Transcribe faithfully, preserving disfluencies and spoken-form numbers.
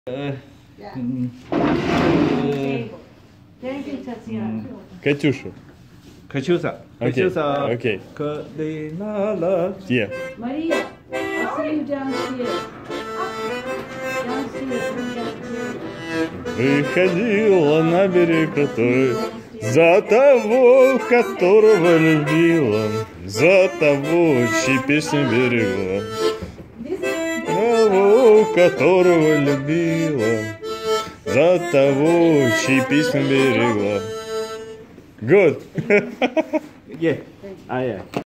Uh, Yeah. mm, Thank you, Tatiana. Katyusha. Katyusha. Okay, Katyusha. okay. Kardinala. Yeah. Maria, I'll see you downstairs. Downstairs, we got to Выходила на берег крутой, за того, которого любила, за того, чьи песни берегла, того, которого любила, за того, чьи песни берегла. Good. Yeah. Ah, yeah.